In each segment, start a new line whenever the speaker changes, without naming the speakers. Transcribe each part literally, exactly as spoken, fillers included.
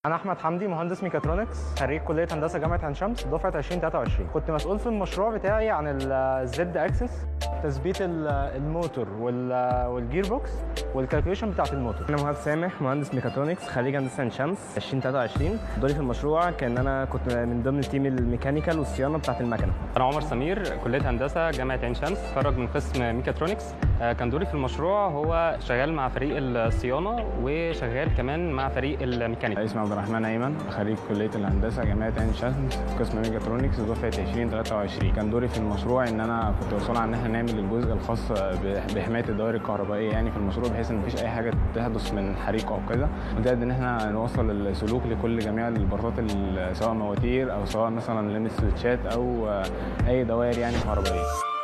أنا أحمد حمدي، مهندس ميكاترونكس، خريج كلية هندسة جامعة عين شمس دفعة ألفين وتلاتة وعشرين. كنت مسؤول في المشروع بتاعي عن الزد اكسس، تثبيت الموتور والجير بوكس والكالكوليشن بتاعت الموتور.
انا مهاب سامح، مهندس ميكاترونكس، خريج هندسه عين شمس ألفين وتلاتة وعشرين. دوري في المشروع كان انا كنت من ضمن تيم الميكانيكال والصيانه بتاعت المكنه.
انا عمر سمير، كليه هندسه جامعه عين شمس، خرج من قسم ميكاترونكس. كان دوري في المشروع هو شغال مع فريق الصيانه وشغال كمان مع فريق الميكانيكا.
اسمي عبد الرحمن ايمن، خريج كليه الهندسه جامعه عين شمس، قسم ميكاترونكس، دفعه ألفين وتلاتة وعشرين. كان دوري في المشروع ان انا كنت مسؤول عن ان احنا نعمل الجزء الخاص بحمايه الدوائر الكهربائيه يعني في المشروع، بحيث ان مفيش اي حاجه تحدث من حريق او كده، ونزائد ان احنا نوصل السلوك لكل جميع البارتات سواء مواتير او سواء مثلا ليميت سويتشات او اي دوائر يعني كهربائيه.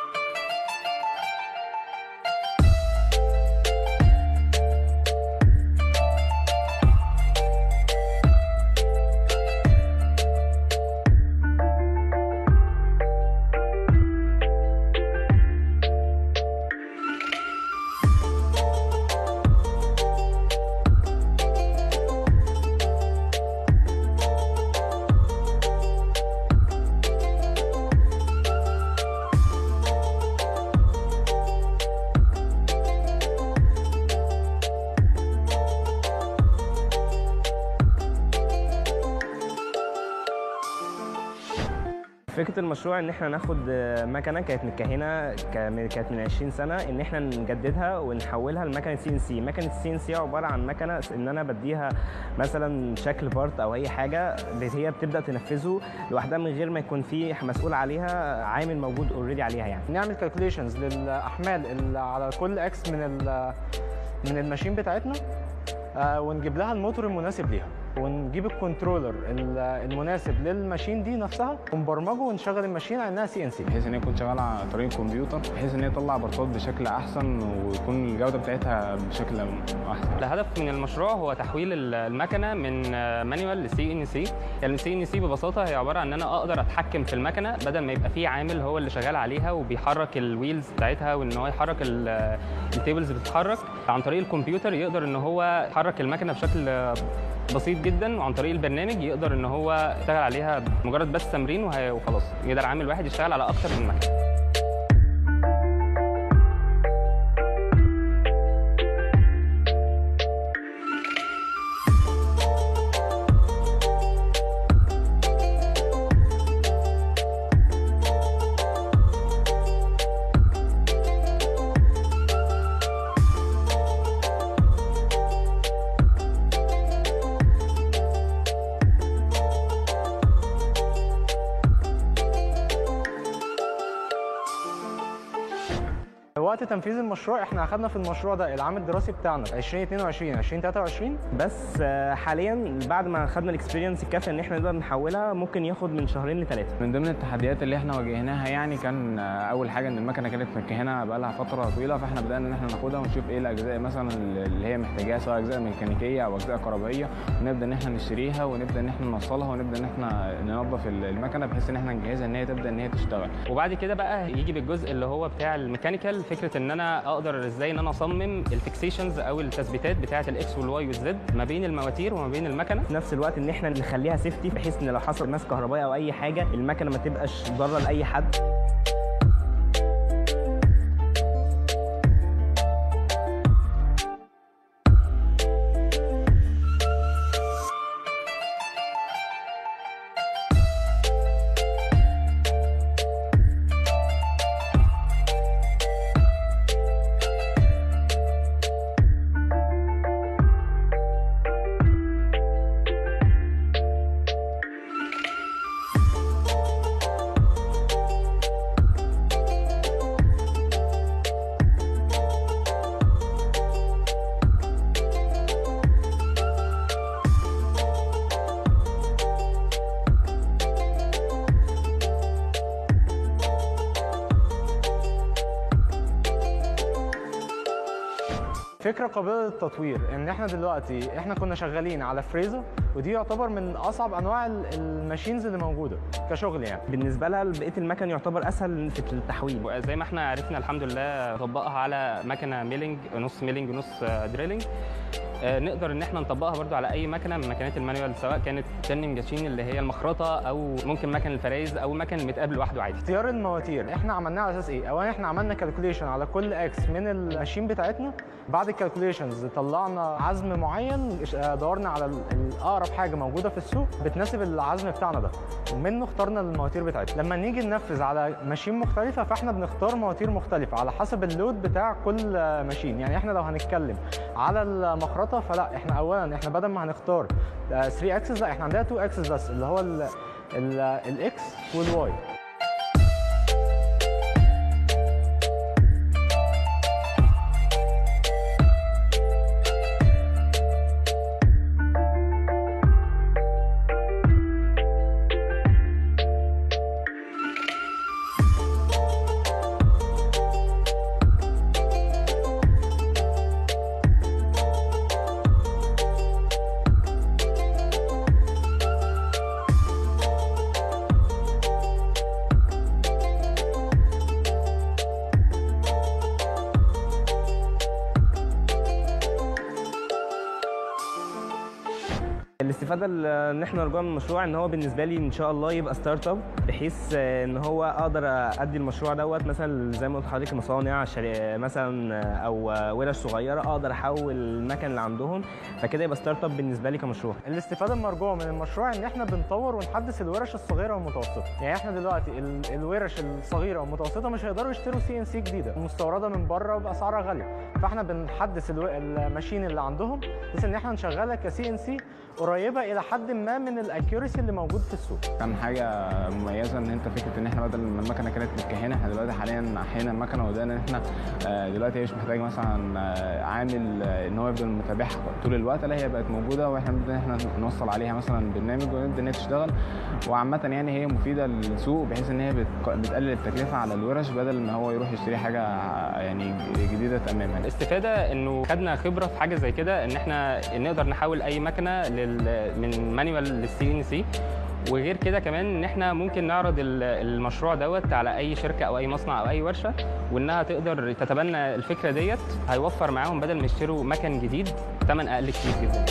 فكره المشروع ان احنا ناخد مكنه كانت متكهنه كانت من عشرين سنه، ان احنا نجددها ونحولها لمكنه سي ان سي. مكنه السي ان سي عباره عن مكنه ان انا بديها مثلا شكل بارت او اي حاجه هي بتبدا تنفذه لوحدها من غير ما يكون في مسؤول عليها، عامل موجود اوريدي عليها. يعني
نعمل كالكوليشنز للاحمال اللي على كل اكس من من الماشين بتاعتنا، ونجيب لها الموتور المناسب ليها، ونجيب الكنترولر المناسب للماشين دي نفسها ونبرمجه ونشغل الماشين على انها سي ان سي،
بحيث ان هي تكون شغاله عن طريق الكمبيوتر، بحيث ان هي تطلع بارتات بشكل احسن ويكون الجوده بتاعتها بشكل احسن.
الهدف من المشروع هو تحويل المكنه من مانيوال لسي ان سي. يعني السي ان سي ببساطه هي عباره عن ان انا اقدر اتحكم في المكنه بدل ما يبقى في عامل هو اللي شغال عليها وبيحرك الويلز بتاعتها، وان هو يحرك التيبلز بتتحرك عن طريق الكمبيوتر. يقدر ان هو يحرك المكنه بشكل بسيط جدا، وعن طريق البرنامج يقدر ان هو يشتغل عليها مجرد بس تمرين وخلاص. يقدر عامل واحد يشتغل على اكتر من مكنه.
وقت تنفيذ المشروع احنا اخذنا في المشروع ده العام الدراسي بتاعنا ألفين واتنين وعشرين ألفين وتلاتة وعشرين،
بس حاليا بعد ما خدنا الاكسبيرينس الكافيه ان احنا نقدر نحولها ممكن ياخد من شهرين لثلاثه.
من ضمن التحديات اللي احنا واجهناها يعني كان اول حاجه ان المكنه كانت متكهنه بقى لها فتره طويله، فاحنا بدانا ان احنا ناخدها ونشوف ايه الاجزاء مثلا اللي هي محتاجاها، سواء اجزاء ميكانيكيه او اجزاء كهربائيه، ونبدا ان احنا نشتريها ونبدا ان احنا نوصلها ونبدا ان احنا ننظف المكنه بحيث ان احنا نجهزها ان هي تبدا ان هي تشتغل.
وبعد كده بقى يجي بالجزء اللي هو بتاع الميكانيكال، فكره ان انا اقدر ازاي ان انا اصمم الفيكسيشنز او التثبيتات بتاعه الاكس والواي والزد ما بين المواتير وما بين المكنه،
في نفس الوقت ان احنا نخليها سيفتي بحيث ان لو حصل ماس كهربائي او اي حاجه المكنه ما تبقاش ضاره لاي حد.
فكره قابله للتطوير. ان احنا دلوقتي احنا كنا شغالين على فريزر ودي يعتبر من اصعب انواع الماشينز اللي موجوده كشغل يعني.
بالنسبه لها بقيه المكن يعتبر اسهل في التحويل.
زي ما احنا عرفنا الحمد لله نطبقها على مكنه ميلينج، نص ميلينج ونص دريلينج. نقدر ان احنا نطبقها برضو على اي مكنه من مكنات المانيوال، سواء كانت تيرنينج ماشين اللي هي المخرطه، او ممكن مكن الفرايز، او مكن المتقابل لوحده عادي.
اختيار المواتير احنا عملناه على اساس ايه؟ اولا احنا عملنا كالكوليشن على كل اكس من الماشين بتاعتنا. بعد الكالكوليشنز طلعنا عزم معين، دورنا على الاقرب حاجه موجوده في السوق بتناسب العزم بتاعنا ده، ومنه اخترنا المواتير بتاعتنا. لما نيجي ننفذ على ماشين مختلفه فاحنا بنختار مواتير مختلفه على حسب اللود بتاع كل ماشين. يعني احنا لو هنتكلم على المخرطه فلا، احنا اولا احنا بدل ما هنختار ثلاثة اكسس لا احنا عندنا اتنين اكسس بس، اللي هو الاكس والواي.
الاستفاده اللي احنا نرجوها من المشروع ان هو بالنسبه لي ان شاء الله يبقى ستارت اب، بحيث ان هو اقدر ادي المشروع دوت مثلا زي ما قلت لحضرتك مصانع مثلا او ورش صغيره، اقدر احول المكن اللي عندهم، فكده يبقى ستارت اب بالنسبه لي كمشروع.
الاستفاده المرجوه من المشروع ان احنا بنطور ونحدث الورش الصغيره والمتوسطه. يعني احنا دلوقتي الورش الصغيره والمتوسطه مش هيقدروا يشتروا سي ان سي جديده مستورده من بره باسعارها غاليه، فاحنا بنحدث الماشين اللي عندهم بحيث ان احنا نشغلها كسي ان سي قريبه الى حد ما من الاكيوريسي اللي موجود في السوق.
كان حاجه مميزه ان انت فكره ان احنا بدل ما المكنه كانت متكهنه، احنا دلوقتي حاليا احيانا المكنه وده احنا دلوقتي مش محتاج مثلا عامل ان هو يفضل متابعها طول الوقت، لا هي بقت موجوده واحنا بنبدا احنا نوصل عليها مثلا برنامج ونبدا ان هي تشتغل. وعامه يعني هي مفيده للسوق بحيث ان هي بتقلل التكلفه على الورش بدل ما هو يروح يشتري حاجه يعني جديده تماما.
الاستفاده انه خدنا خبره في حاجه زي كده، ان احنا نقدر نحول اي مكنه من مانيوال للسي ان سي. وغير كده كمان ان احنا ممكن نعرض المشروع دوت على اي شركه او اي مصنع او اي ورشه، وانها تقدر تتبنى الفكره ديت، هيوفر معاهم بدل ما يشتروا مكن جديد ثمن اقل كتير جدا.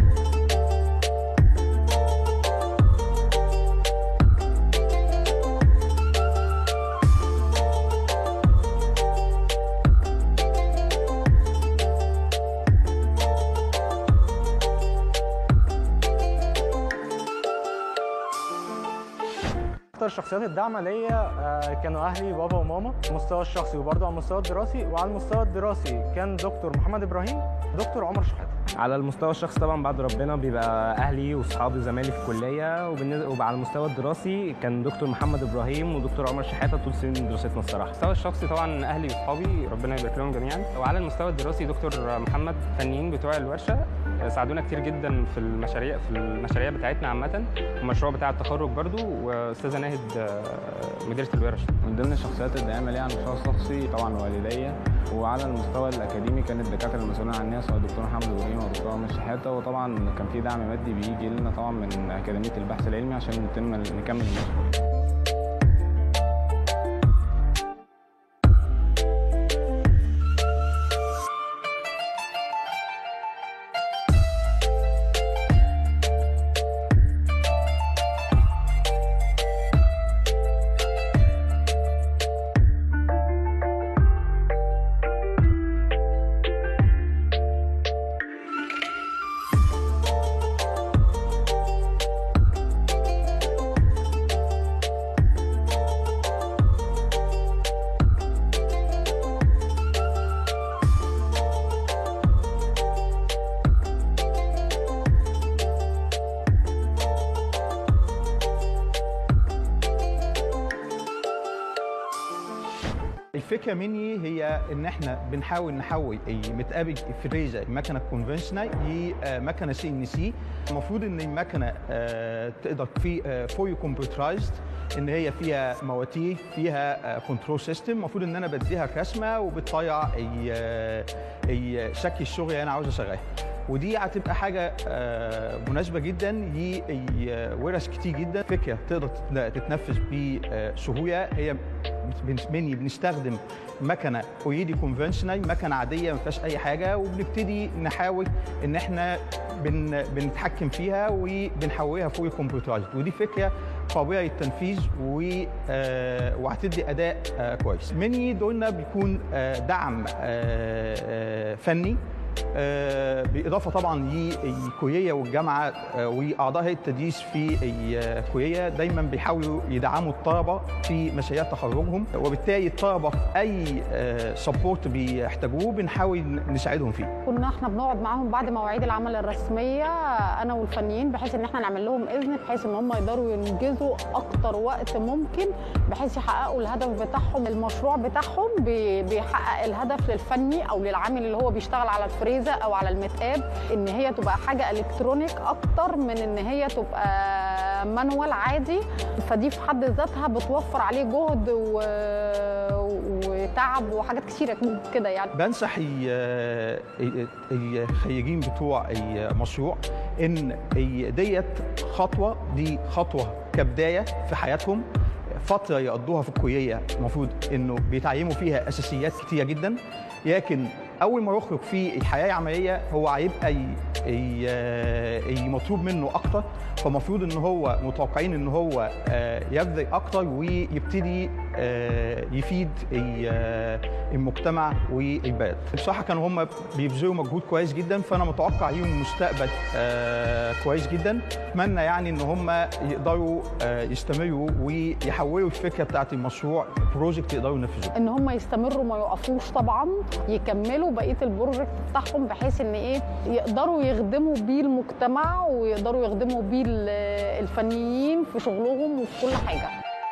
اكتر الشخصيات الداعمه ليا كانوا اهلي بابا وماما على المستوى الشخصي وبرضه على المستوى الدراسي. وعلى المستوى الدراسي كان دكتور محمد ابراهيم، دكتور عمر شحاته.
على المستوى الشخصي طبعا بعد ربنا بيبقى اهلي واصحابي وزمايلي في الكليه، وعلى المستوى الدراسي كان دكتور محمد ابراهيم ودكتور عمر شحاته طول سنين دراستنا الصراحه.
على المستوى الشخصي طبعا اهلي واصحابي ربنا يبارك لهم جميعا، وعلى المستوى الدراسي دكتور محمد، فنيين بتوع الورشه ساعدونا كتير جدا في المشاريع في المشاريع بتاعتنا عامه، والمشروع بتاع التخرج برضو، واستاذه ناهد مديره الورش.
من ضمن الشخصيات الداعمه ليا على المستوى الشخصي طبعا والديا، وعلى المستوى الاكاديمي كانت الدكاتره المسؤولين عنها سواء الدكتور محمد ابراهيم ودكتور عمر شحاته، وطبعا كان في دعم مادي بيجي لنا طبعا من اكاديميه البحث العلمي عشان نتم نكمل المشروع.
الفكره مني هي ان احنا بنحاول نحول متقابل فريزه المكنه الكونفنشنال لمكنه سي ان سي. المفروض ان المكنه تقدر في فولي كمبيوترايزد، ان هي فيها مواتير، فيها كنترول سيستم، المفروض ان انا بديها رسمه وبتطيع اي شكل الشغل اللي انا عاوز اشغلها. ودي هتبقى حاجه مناسبه جدا لورش كتير جدا، فكره تقدر تتنفذ بسهوله. هي مني بنستخدم مكنه اوريدي كونفنشنال، مكنه عاديه ما فيهاش اي حاجه، وبنبتدي نحاول ان احنا بن بنتحكم فيها وبنحولها فوق كمبيوترايزد، ودي فكره قابله للتنفيذ وهتدي اداء كويس. مني دولنا بيكون دعم فني بالاضافه طبعا للكليه والجامعه واعضاء هيئه التدريس في الكليه، دايما بيحاولوا يدعموا الطلبه في مشاريع تخرجهم، وبالتالي الطلبه في اي سبورت بيحتاجوه بنحاول نساعدهم فيه.
كنا احنا بنقعد معاهم بعد مواعيد العمل الرسميه انا والفنيين، بحيث ان احنا نعمل لهم اذن بحيث ان هم يقدروا ينجزوا اكتر وقت ممكن بحيث يحققوا الهدف بتاعهم. المشروع بتاعهم بيحقق الهدف للفني او للعامل اللي هو بيشتغل على الفريزه او على المتقاب، ان هي تبقى حاجه الكترونيك اكتر من ان هي تبقى مانوال عادي، فدي في حد ذاتها بتوفر عليه جهد و... وتعب وحاجات كتيره كده. يعني
بنصح الخريجين بتوع المشروع ان ديت خطوه، دي خطوه كبدايه في حياتهم، فتره يقضوها في الكليه المفروض انه بيتعلموا فيها اساسيات كتيره جدا، لكن اول ما يخرج في الحياه العمليه هو هيبقى مطلوب منه اكتر، فالمفروض ان هو متوقعين ان هو يبذل اكتر ويبتدي يفيد المجتمع والبلد. بصراحه كانوا هم بيبذلوا مجهود كويس جدا، فانا متوقع ليهم مستقبل كويس جدا. اتمنى يعني ان هم يقدروا يستمروا ويحولوا الفكره بتاعت المشروع بروجكت يقدروا ينفذوه،
ان هم يستمروا ما يوقفوش، طبعا يكملوا بقيه البروجكت بتاعهم بحيث ان ايه يقدروا يخدموا بيه المجتمع ويقدروا يخدموا بيه الفنيين في شغلهم وفي كل حاجه.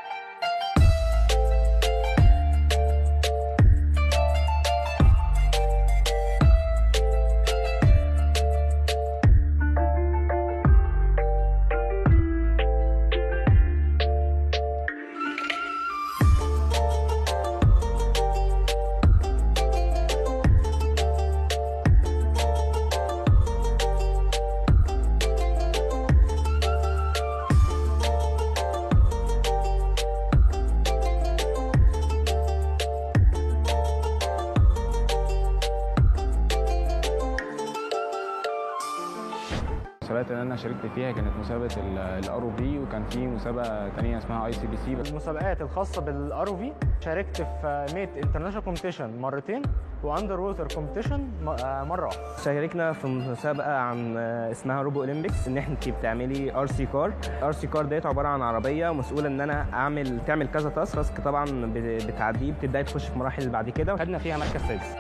المسابقات اللي انا شاركت فيها كانت مسابقه الار او في، وكان في مسابقه ثانيه اسمها اي سي بي سي.
المسابقات الخاصه بالار او في شاركت في ميت انترناشونال كومبيتيشن مرتين واندر ووتر كومبيتيشن مره واحده.
شاركنا في مسابقه عن اسمها روبو اولمبيكس، ان انت بتعملي ار سي كار. ار سي كار ديت عباره عن عربيه مسؤوله ان انا اعمل تعمل كذا تاسك، تاسك طبعا بتعديه بتبداي تخش في مراحل بعد كده.
خدنا فيها مركز سادس.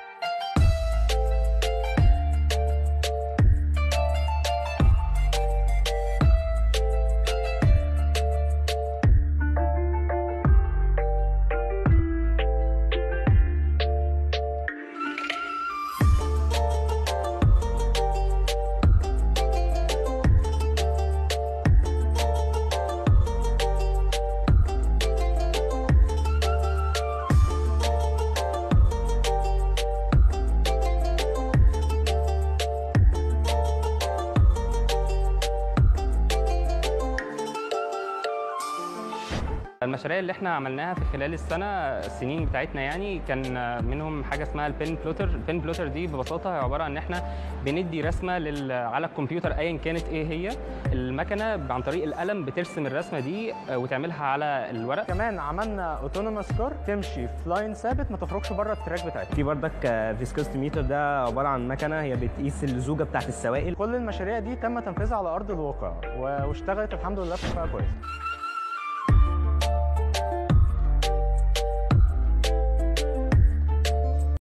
المشاريع اللي احنا عملناها في خلال السنه السنين بتاعتنا يعني كان منهم حاجه اسمها البين بلوتر. البين بلوتر دي ببساطه هي عباره عن ان احنا بندي رسمه لل... على الكمبيوتر ايا كانت ايه هي، المكنه عن طريق القلم بترسم الرسمه دي وتعملها على الورق.
كمان عملنا اوتونوموس كار تمشي في لاين ثابت ما تخرجش بره التراك بتاعتها.
في بردك فيسكوستي ميتر، ده عباره عن مكنه هي بتقيس اللزوجه بتاعت السوائل.
كل المشاريع دي تم تنفيذها على ارض الواقع واشتغلت الحمد لله بصفه كويسه.